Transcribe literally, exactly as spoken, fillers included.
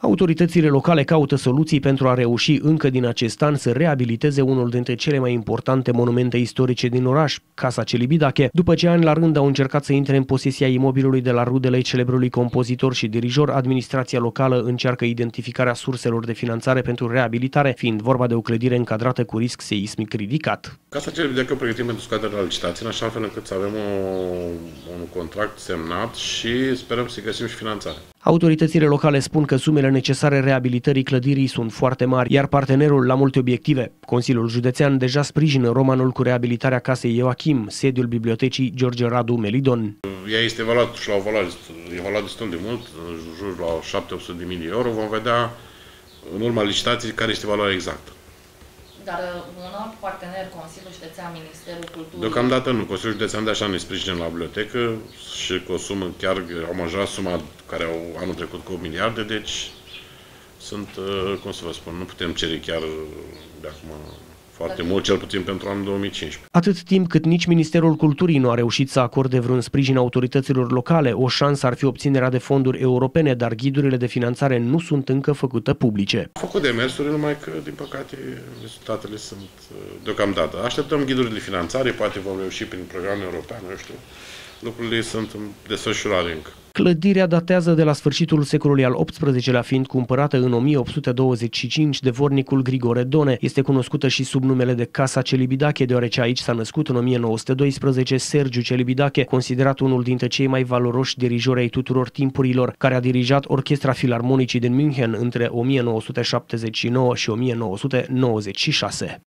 Autoritățile locale caută soluții pentru a reuși încă din acest an să reabiliteze unul dintre cele mai importante monumente istorice din oraș, Casa Celibidache, după ce ani la rând au încercat să intre în posesia imobilului de la rudele celebrului compozitor și dirijor. Administrația locală încearcă identificarea surselor de finanțare pentru reabilitare, fiind vorba de o clădire încadrată cu risc seismic ridicat. Casa Celibidache pregătim pentru scaderea la licitație, în așa fel încât să avem o, un contract semnat și sperăm să găsim și finanțare. Autoritățile locale spun că sumele necesare reabilitării clădirii sunt foarte mari, iar partenerul la multe obiective. Consiliul Județean deja sprijină romanul cu reabilitarea casei Ioachim, sediul bibliotecii George Radu Melidon. Ea este evaluată și la o valoare, evaluat destul de mult, în jur la șapte sute de mii de euro. Vom vedea în urma licitației care este valoarea exactă. Dar un alt partener, Consiliul Județean, Ministerul Culturii... Deocamdată nu. Consiliul Județean de așa ne sprijină la bibliotecă și cu o sumă, chiar au majorat suma care au anul trecut cu opt miliarde, deci sunt, cum să vă spun, nu putem cere chiar de acum foarte mult, cel puțin pentru anul două mii cincisprezece. Atât timp cât nici Ministerul Culturii nu a reușit să acorde vreun sprijin autorităților locale, o șansă ar fi obținerea de fonduri europene, dar ghidurile de finanțare nu sunt încă făcute publice. Am făcut demersuri, numai că, din păcate, rezultatele sunt deocamdată. Așteptăm ghidurile de finanțare, poate vom reuși prin programe europene, nu știu. Lucrurile sunt în desfășurare încă. Clădirea datează de la sfârșitul secolului al optsprezecelea, fiind cumpărată în o mie opt sute douăzeci și cinci de vornicul Grigore Done. Este cunoscută și sub numele de Casa Celibidache, deoarece aici s-a născut în o mie nouă sute doisprezece Sergiu Celibidache, considerat unul dintre cei mai valoroși dirijori ai tuturor timpurilor, care a dirijat Orchestra Filarmonicii din München între o mie nouă sute șaptezeci și nouă și o mie nouă sute nouăzeci și șase.